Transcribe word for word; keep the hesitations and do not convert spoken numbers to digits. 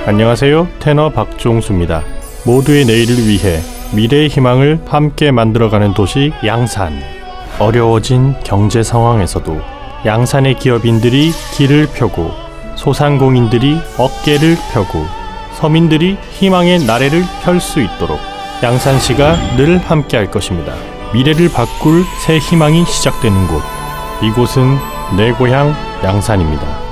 안녕하세요. 테너 박종수입니다. 모두의 내일을 위해 미래의 희망을 함께 만들어가는 도시 양산. 어려워진 경제 상황에서도 양산의 기업인들이 길을 펴고 소상공인들이 어깨를 펴고 서민들이 희망의 나래를 펼 수 있도록 양산시가 늘 함께 할 것입니다. 미래를 바꿀 새 희망이 시작되는 곳, 이곳은 내 고향 양산입니다.